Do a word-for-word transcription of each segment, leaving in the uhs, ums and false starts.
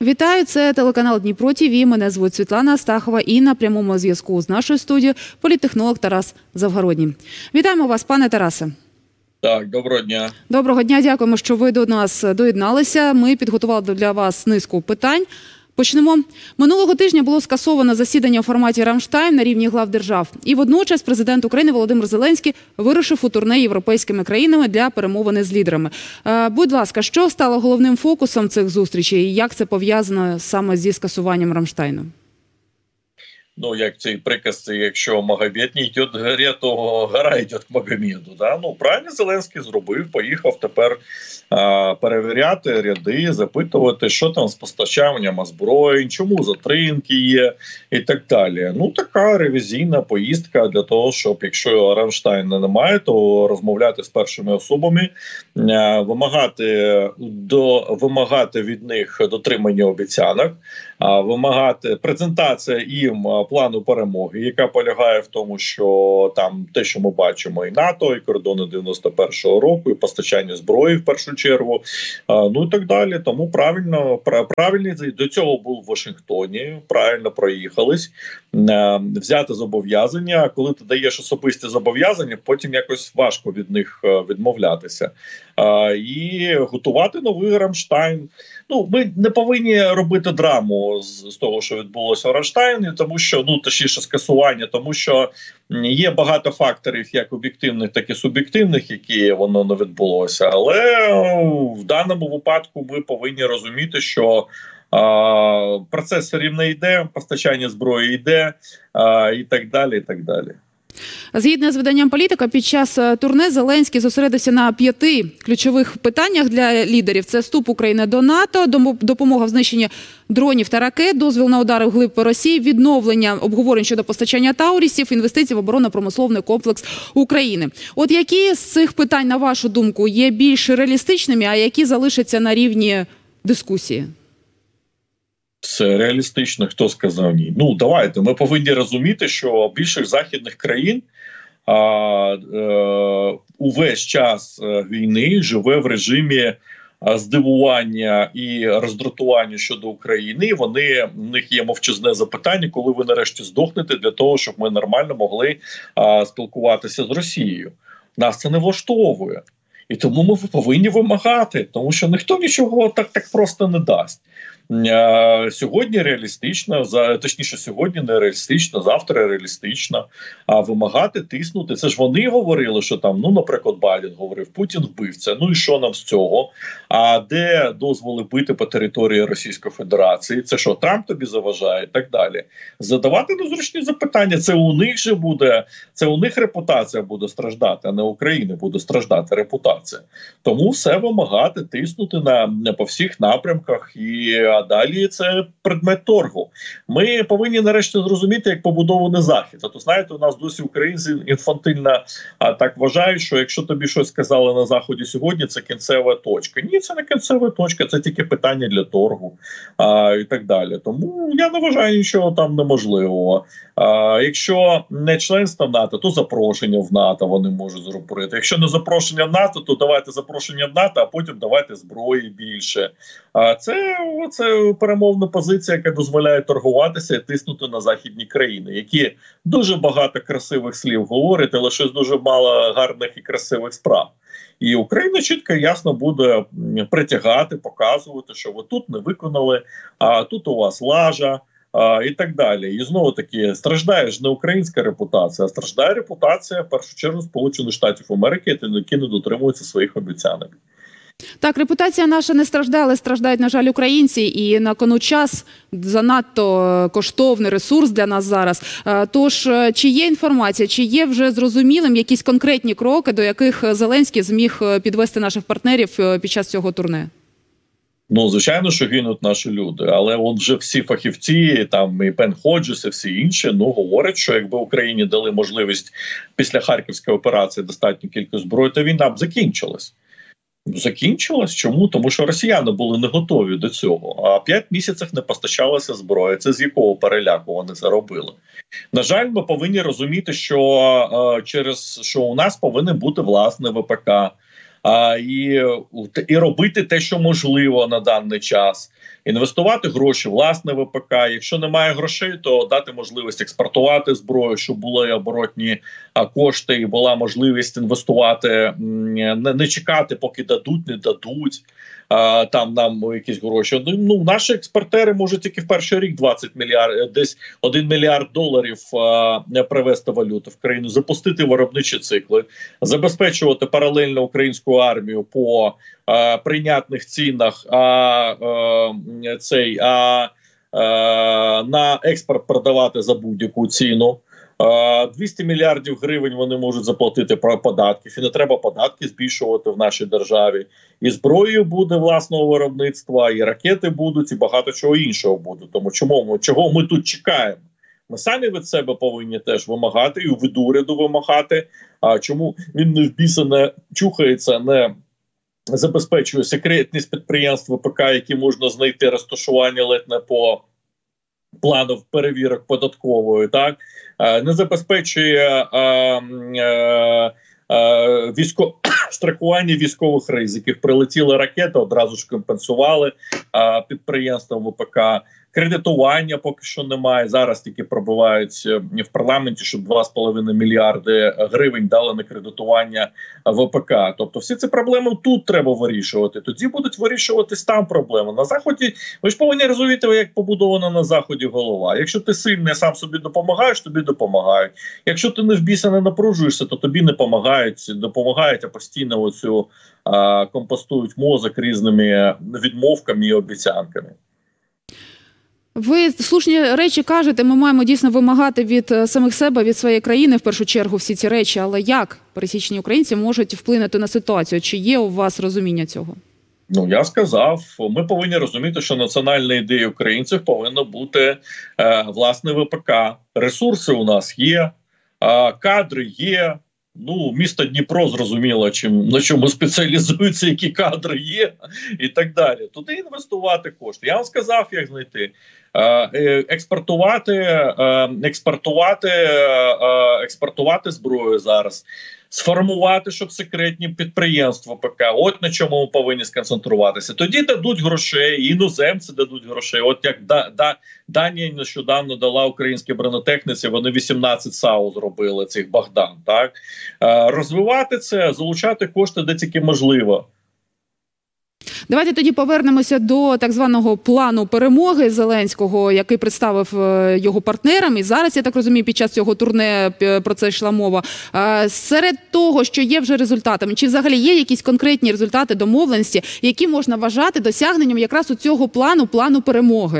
Вітаю, це телеканал Дніпро ТІВІ. Мене звуть Світлана Астахова і на прямому зв'язку з нашою студією політтехнолог Тарас Завгородній. Вітаємо вас, пане Тарасе. Так, доброго дня. Доброго дня, дякуємо, що ви до нас доєдналися. Ми підготували для вас низку питань. Почнемо. Минулого тижня було скасовано засідання у форматі «Рамштайн» на рівні глав держав. І водночас президент України Володимир Зеленський вирушив у турне європейськими країнами для перемовини з лідерами. Будь ласка, що стало головним фокусом цих зустрічей і як це пов'язано саме зі скасуванням «Рамштайну»? Ну, як цей приказ, якщо Магомед не йде до гори, то гора йде к Магомеду. Да? Ну, правильно Зеленський зробив, поїхав тепер а, перевіряти ряди, запитувати, що там з постачанням озброєнь, чому затримки є і так далі. Ну, така ревізійна поїздка для того, щоб, якщо Рамштайна немає, то розмовляти з першими особами, а, вимагати, до, вимагати від них дотримання обіцянок, а, вимагати презентація їм плану перемоги, яка полягає в тому, що там те, що ми бачимо, і НАТО, і кордони дев'яносто першого року, і постачання зброї в першу чергу, ну і так далі. Тому правильно, правильно до цього був в Вашингтоні, правильно проїхались, взяти зобов'язання, а коли ти даєш особисті зобов'язання, потім якось важко від них відмовлятися. І готувати новий Рамштайн. Ну, ми не повинні робити драму з, з того, що відбулося в Рамштайні, тому що, ну, точніше, скасування, тому що є багато факторів, як об'єктивних, так і суб'єктивних, які воно не відбулося. Але в даному випадку ми повинні розуміти, що а, процес все рівно йде, постачання зброї йде, а, і так далі, і так далі. Згідно з виданням «Політика», під час турне Зеленський зосередився на п'яти ключових питаннях для лідерів. Це вступ України до НАТО, допомога в знищенні дронів та ракет, дозвіл на удари вглиб Росії, відновлення обговорень щодо постачання таурісів, інвестицій в оборонно-промисловний комплекс України. От які з цих питань, на вашу думку, є більш реалістичними, а які залишаться на рівні дискусії? Це реалістично, хто сказав ні. Ну, давайте, ми повинні розуміти, що більшість західних країн а, а, увесь час війни живе в режимі здивування і роздратування щодо України. Вони, в них є мовчазне запитання, коли ви нарешті здохнете, для того, щоб ми нормально могли а, спілкуватися з Росією. Нас це не влаштовує. І тому ми повинні вимагати, тому що ніхто нічого так, так просто не дасть. Сьогодні реалістично, точніше сьогодні не реалістично, завтра реалістично, а вимагати, тиснути. Це ж вони говорили, що там, ну, наприклад, Байден говорив, Путін вбивця, ну і що нам з цього? А де дозволи бити по території Російської Федерації? Це що, Трамп тобі заважає? І так далі. Задавати незручні запитання, це у них же буде, це у них репутація буде страждати, а не України буде страждати репутація. Тому все вимагати, тиснути на, на по всіх напрямках і а далі це предмет торгу. Ми повинні нарешті зрозуміти, як побудований Захід. А то, знаєте, у нас досі українці інфантильно а, так вважають, що якщо тобі щось сказали на Заході сьогодні, це кінцева точка. Ні, це не кінцева точка, це тільки питання для торгу а, і так далі. Тому я не вважаю нічого там неможливого. А, якщо не членство в НАТО, то запрошення в НАТО вони можуть зробити. Якщо не запрошення в НАТО, то давайте запрошення в НАТО, а потім давайте зброї більше. А, це, це перемовна позиція, яка дозволяє торгуватися і тиснути на західні країни, які дуже багато красивих слів говорять, але щось дуже мало гарних і красивих справ. І Україна чітко і ясно буде притягати, показувати, що ви тут не виконали, а тут у вас лажа, а, і так далі. І знову таки, страждає ж не українська репутація, а страждає репутація, в першу чергу, Сполучених Штатів Америки, які не дотримуються своїх обіцянок. Так, репутація наша не страждає, але страждають, на жаль, українці. І на кону час занадто коштовний ресурс для нас зараз. Тож, чи є інформація, чи є вже зрозумілим якісь конкретні кроки, до яких Зеленський зміг підвести наших партнерів під час цього турне? Ну, звичайно, що гинуть наші люди, але от вже всі фахівці, там і Пен Ходжес, і всі інші, ну, говорять, що якби Україні дали можливість після Харківської операції достатню кількість зброї, то війна б закінчилась. Закінчилась. Чому? Тому що росіяни були не готові до цього. А п'ять місяців не постачалася зброя. Це з якого переляку вони це робили? На жаль, ми повинні розуміти, що е, через що у нас повинен бути власний ВПК. а, і, і робити те, що можливо на даний час. Інвестувати гроші, власне ВПК. Якщо немає грошей, то дати можливість експортувати зброю, щоб були оборотні а, кошти і була можливість інвестувати, не, не чекати, поки дадуть, не дадуть. А, там нам якісь гроші. Ну, наші експортери можуть тільки в перший рік двадцять мільярдів, десь один мільярд доларів а, привезти валюту в країну, запустити виробничі цикли, забезпечувати паралельно українську армію по а, прийнятних цінах, а, а цей а, а на експорт продавати за будь-яку ціну. двісті мільярдів гривень вони можуть заплатити про податків, і не треба податки збільшувати в нашій державі. І зброєю буде власного виробництва, і ракети будуть, і багато чого іншого буде. Тому чому, чого ми тут чекаємо? Ми самі від себе повинні теж вимагати, і від уряду вимагати. А чому він не в біса не чухається, не забезпечує секретність підприємств ВПК, які можна знайти розташування ледь не по планів перевірок податкової, так? Не забезпечує а, а, а, військо... страхування військових ризиків. Прилетіла ракета, одразу ж компенсували а, підприємствам ВПК. Кредитування поки що немає. Зараз тільки пробивають в парламенті, щоб два з половиною мільярди гривень дали на кредитування ВПК. Тобто всі ці проблеми тут треба вирішувати. Тоді будуть вирішуватись там проблеми. На Заході, ви ж повинні розуміти, як побудована на Заході голова. Якщо ти сильний, сам собі допомагаєш, тобі допомагають. Якщо ти не в біса не напружуєшся, то тобі не допомагають, допомагають, а постійно оцю а, компостують мозок різними відмовками і обіцянками. Ви слушні речі кажете, ми маємо дійсно вимагати від самих себе, від своєї країни, в першу чергу, всі ці речі. Але як пересічні українці можуть вплинути на ситуацію? Чи є у вас розуміння цього? Ну, я сказав, ми повинні розуміти, що національна ідея українців повинна бути, е, власне, ВПК. Ресурси у нас є, е, кадри є. Ну, місто Дніпро зрозуміло, чим, на чому спеціалізуються, які кадри є і так далі. Туди інвестувати кошти. Я вам сказав, як знайти. Експортувати, експортувати, експортувати зброю зараз. Сформувати, щоб секретні підприємства ПК. От на чому ми повинні сконцентруватися. Тоді дадуть грошей, іноземці дадуть грошей. От як да, да, Данія нещодавно дала українській бронетехніці, вони вісімнадцять САУ зробили, цих Богдан. Так? Розвивати це, залучати кошти де тільки можливо. Давайте тоді повернемося до так званого плану перемоги Зеленського, який представив його партнерам. І зараз, я так розумію, під час цього турне про це йшла мова. Серед того, що є вже результатами, чи взагалі є якісь конкретні результати домовленості, які можна вважати досягненням якраз у цього плану, плану перемоги?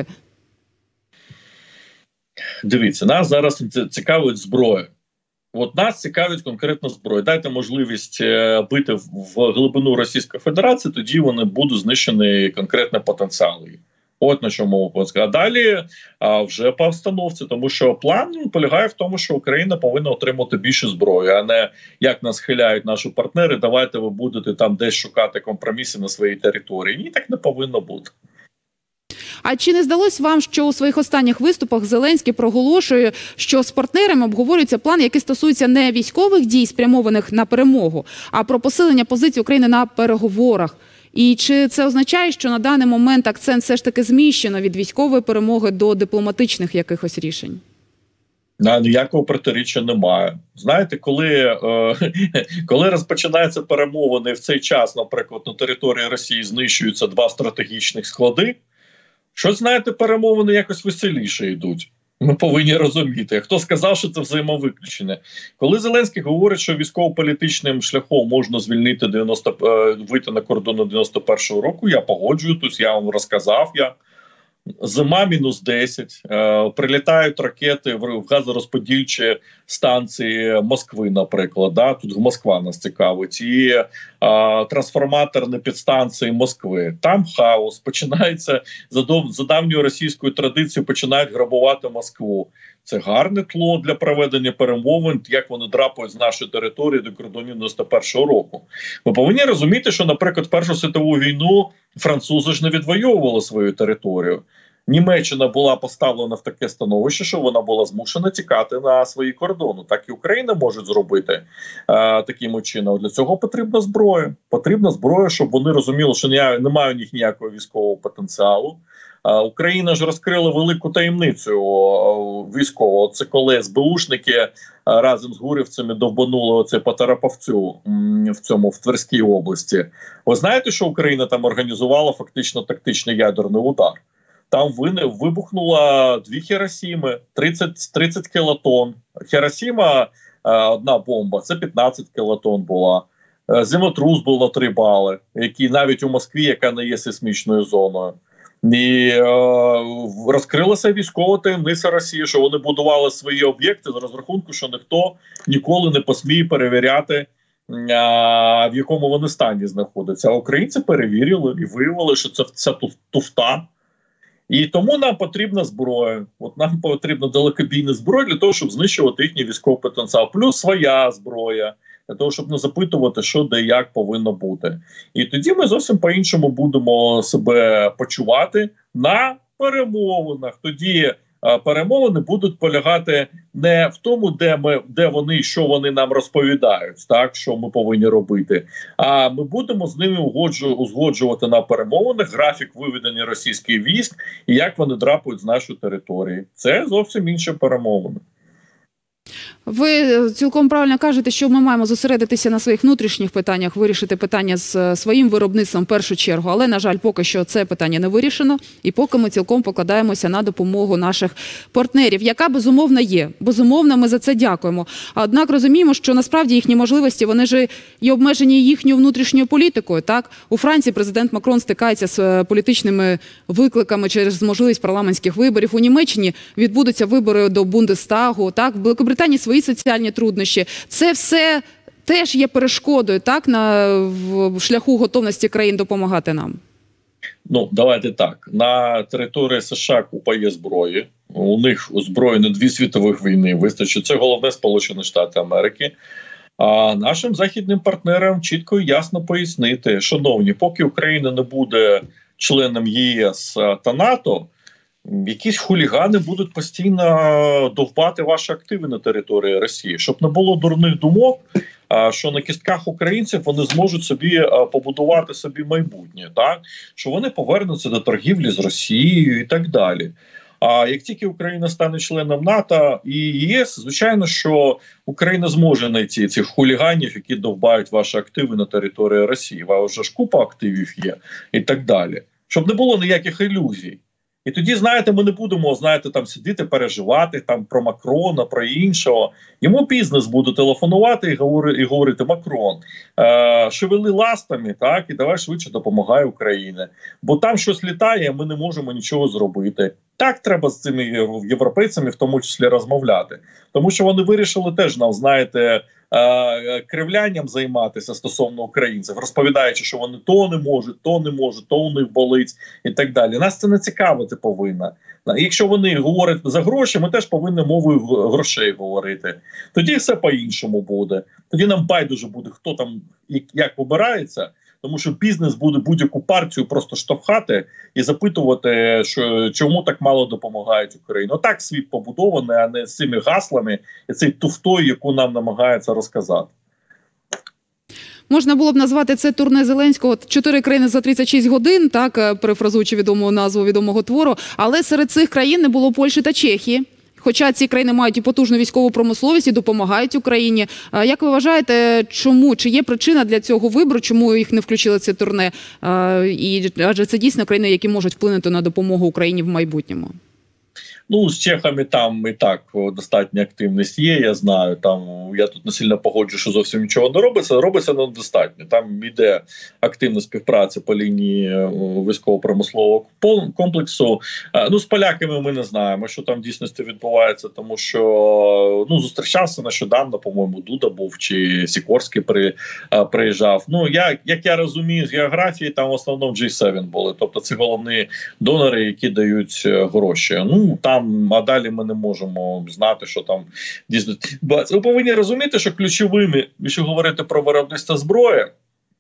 Дивіться, нас зараз цікавить зброя. От нас цікавить конкретно зброя. Дайте можливість бити в глибину Російської Федерації, тоді вони будуть знищені конкретно потенціали. От на чому можу сказати. А далі а, вже по обстановці, тому що план полягає в тому, що Україна повинна отримати більше зброї, а не як нас схиляють наші партнери, давайте ви будете там десь шукати компроміси на своїй території. Ні, так не повинно бути. А чи не здалось вам, що у своїх останніх виступах Зеленський проголошує, що з партнерами обговорюється план, який стосується не військових дій, спрямованих на перемогу, а про посилення позиції України на переговорах? І чи це означає, що на даний момент акцент все ж таки зміщено від військової перемоги до дипломатичних якихось рішень? На ніякого протиріччя немає. Знаєте, коли, е, коли розпочинаються перемовини в цей час, наприклад, на території Росії знищуються два стратегічних склади, що, знаєте, перемовини якось веселіше йдуть. Ми повинні розуміти. Хто сказав, що це взаємовиключення? Коли Зеленський говорить, що військово-політичним шляхом можна звільнити дев'яносто, вийти на кордони дев'яносто першого року, я погоджую, тут я вам розказав, я. Зима мінус десять, е, прилітають ракети в газорозподільчі станції Москви, наприклад. Да? Тут Москва нас цікавить. І е, трансформаторні підстанції Москви. Там хаос. Починається, за, дов, за давньою російською традицією, починають грабувати Москву. Це гарне тло для проведення перемовин, як вони драпають з нашої території до кордонів дев'яносто першого року. Ми повинні розуміти, що, наприклад, Першу світову війну французи ж не відвоювали свою територію. Німеччина була поставлена в таке становище, що вона була змушена тікати на свої кордони. Так і Україна може зробити е, таким чином. Для цього потрібна зброя. Потрібна зброя, щоб вони розуміли, що немає у них ніякого військового потенціалу. Е, Україна ж розкрила велику таємницю е, військового. Це коли СБУшники е, разом з гурівцями довбанули оце по Тараповцю м, в цьому в Тверській області. Ви знаєте, що Україна там організувала фактично тактичний ядерний удар? Там вибухнуло дві Хіросіми, тридцять, тридцять кілотон. Хіросіма, одна бомба, це п'ятнадцять кілотон була. Землетрус було три бали, які навіть у Москві, яка не є сейсмічною зоною. І е, розкрилася військова таємниця Росії, що вони будували свої об'єкти з розрахунку, що ніхто ніколи не посміє перевіряти, а, в якому вони стані знаходяться. А українці перевірили і виявили, що це, це туфта. І тому нам потрібна зброя. От нам потрібна далекобійна зброя для того, щоб знищувати їхній військовий потенціал. Плюс своя зброя, для того, щоб не запитувати, що де як повинно бути. І тоді ми зовсім по-іншому будемо себе почувати на перемовинах. Тоді а, перемовини будуть полягати не в тому, де ми, де вони, що вони нам розповідають, так, що ми повинні робити, а ми будемо з ними угоджу, узгоджувати на перемовинах графік виведення російських військ і як вони драпають з нашої території. Це зовсім інші перемовини. Ви цілком правильно кажете, що ми маємо зосередитися на своїх внутрішніх питаннях, вирішити питання з своїм виробництвом в першу чергу. Але, на жаль, поки що це питання не вирішено. І поки ми цілком покладаємося на допомогу наших партнерів, яка, безумовно, є. Безумовно, ми за це дякуємо. Однак розуміємо, що насправді їхні можливості, вони ж і обмежені їхньою внутрішньою політикою. Так? У Франції президент Макрон стикається з політичними викликами через можливість парламентських виборів. У Німеччині відбудуться вибори до Бундестагу. Так? В Великобританії свої соціальні труднощі. Це все теж є перешкодою, так, на в шляху готовності країн допомагати нам? Ну, давайте так. На території США купа є зброї. У них озброєно дві світових війни вистачить. Це головне Сполучені Штати Америки. А нашим західним партнерам чітко і ясно пояснити, шановні, поки Україна не буде членом ЄС та НАТО, якісь хулігани будуть постійно довбати ваші активи на території Росії, щоб не було дурних думок, що на кістках українців вони зможуть собі побудувати собі майбутнє, так? Що вони повернуться до торгівлі з Росією і так далі. А як тільки Україна стане членом НАТО і ЄС, звичайно, що Україна зможе знайти цих хуліганів, які довбають ваші активи на території Росії. А вже ж купа активів є і так далі. Щоб не було ніяких ілюзій. І тоді, знаєте, ми не будемо, знаєте, там сидіти, переживати там про Макрона, про іншого. Йому бізнес буде телефонувати і говорити, і говорити Макрон, е, шевели ластами, так, і давай швидше допомагай Україні. Бо там щось літає, ми не можемо нічого зробити. Так треба з цими європейцями в тому числі розмовляти. Тому що вони вирішили теж нам, знаєте, кривлянням займатися стосовно українців, розповідаючи, що вони то не можуть, то не можуть, то у них болить і так далі. Нас це не цікавити повинно. Якщо вони говорять за гроші, ми теж повинні мовою грошей говорити. Тоді все по-іншому буде. Тоді нам байдуже буде, хто там як вибирається, тому що бізнес буде будь-яку партію просто штовхати і запитувати, що чому так мало допомагають Україні. Отак світ побудований, а не з цими гаслами і цей туфтою, яку нам намагаються розказати. Можна було б назвати це турне Зеленського «Чотири країни за тридцять шість годин», так, перефразуючи відому назву відомого твору, але серед цих країн не було Польщі та Чехії. Хоча ці країни мають і потужну військову промисловість, і допомагають Україні. Як ви вважаєте, чому? Чи є причина для цього вибору, чому їх не включили в це турне? І, адже це дійсно країни, які можуть вплинути на допомогу Україні в майбутньому. Ну, з чехами там і так достатня активність є, я знаю. Там я тут не сильно погоджу, що зовсім нічого не робиться. Робиться недостатньо. Там йде активна співпраця по лінії військово-промислового комплексу. Ну, з поляками ми не знаємо, що там в дійсності відбувається, тому що ну, зустрічався нещодавно, по-моєму, Дуда був, чи Сікорський при, приїжджав. Ну, я, як я розумію, з географії там в основному джі севен були. Тобто це головні донори, які дають гроші. Ну, там а далі ми не можемо знати, що там дійсно. Ви повинні розуміти, що ключовими, якщо говорити про виробництво зброї,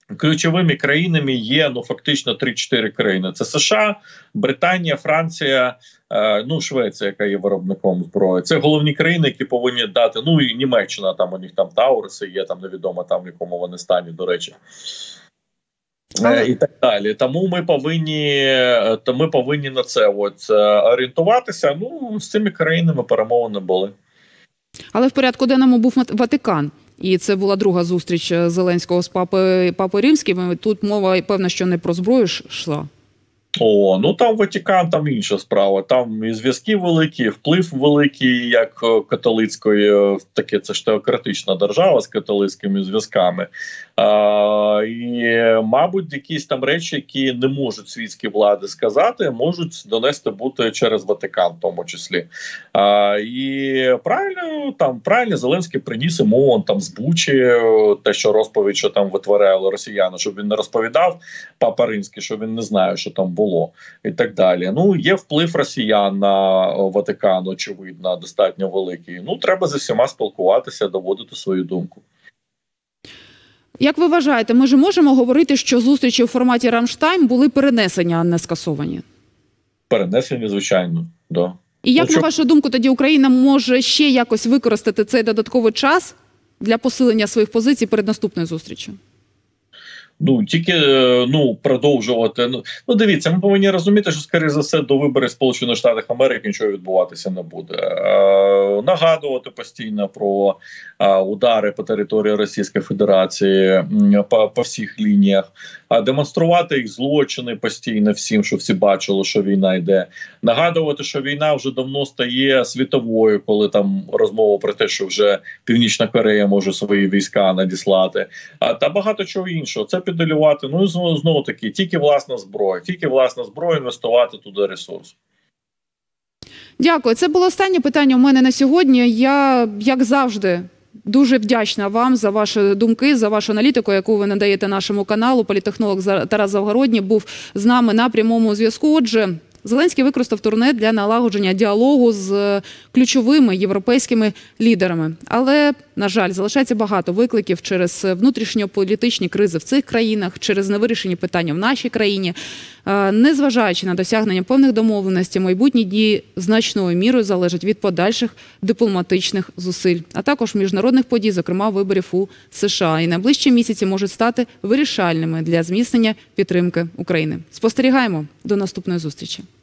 ключовими країнами є ну фактично три-чотири країни. Це США, Британія, Франція, е, ну Швеція, яка є виробником зброї. Це головні країни, які повинні дати. Ну і Німеччина, там у них там Тауруси є, там невідомо там в якому вони стані, до речі. Але... І так далі. Тому ми повинні, то ми повинні на це от, орієнтуватися. Ну, з цими країнами перемовини були. Але в порядку денному був Ватикан. І це була друга зустріч Зеленського з папи, папи Римським. Тут мова, певно, що не про зброю йшла. О, ну там Ватикан, там інша справа. Там і зв'язки великі, вплив великий, як католицької, таке це ж теократична держава з католицькими зв'язками. А, і, мабуть, якісь там речі, які не можуть світські влади сказати, можуть донести бути через Ватикан, в тому числі. А, і правильно, там правильно Зеленський приніс ОМОН, там з Бучі, те, що розповідь, що там витворяли росіяни, щоб він не розповідав папа Римський, що він не знає, що там було. Було і так далі. Ну, є вплив росіян на Ватикан, очевидно, достатньо великий. Ну, треба зі всіма спілкуватися, доводити свою думку. Як ви вважаєте, ми ж можемо говорити, що зустрічі у форматі Рамштайн були перенесені, а не скасовані? Перенесені, звичайно, да. І як, ну, на що... вашу думку, тоді Україна може ще якось використати цей додатковий час для посилення своїх позицій перед наступною зустрічю? Ну, тільки, ну, продовжувати. Ну, ну, дивіться, ми повинні розуміти, що, скоріше за все, до виборів Сполучених Штатів Америки нічого відбуватися не буде. Е, нагадувати постійно про е, удари по території Російської Федерації по, по всіх лініях, а демонструвати їх злочини постійно всім, що всі бачили, що війна йде. Нагадувати, що війна вже давно стає світовою, коли там розмова про те, що вже Північна Корея може свої війська надіслати, а, та багато чого іншого. Це піделювати, ну і знову, знову таки, тільки власна зброя, тільки власна зброя, інвестувати туди ресурс. Дякую. Це було останнє питання у мене на сьогодні. Я, як завжди, дуже вдячна вам за ваші думки, за вашу аналітику, яку ви надаєте нашому каналу. Політехнолог Тарас Завгородній був з нами на прямому зв'язку. Отже, Зеленський використав турне для налагодження діалогу з ключовими європейськими лідерами. Але, на жаль, залишається багато викликів через внутрішньополітичні кризи в цих країнах, через невирішені питання в нашій країні. Незважаючи на досягнення певних домовленостей, майбутні дії значною мірою залежать від подальших дипломатичних зусиль, а також міжнародних подій, зокрема виборів у США. І найближчі місяці можуть стати вирішальними для зміцнення підтримки України. Спостерігаємо. До наступної зустрічі.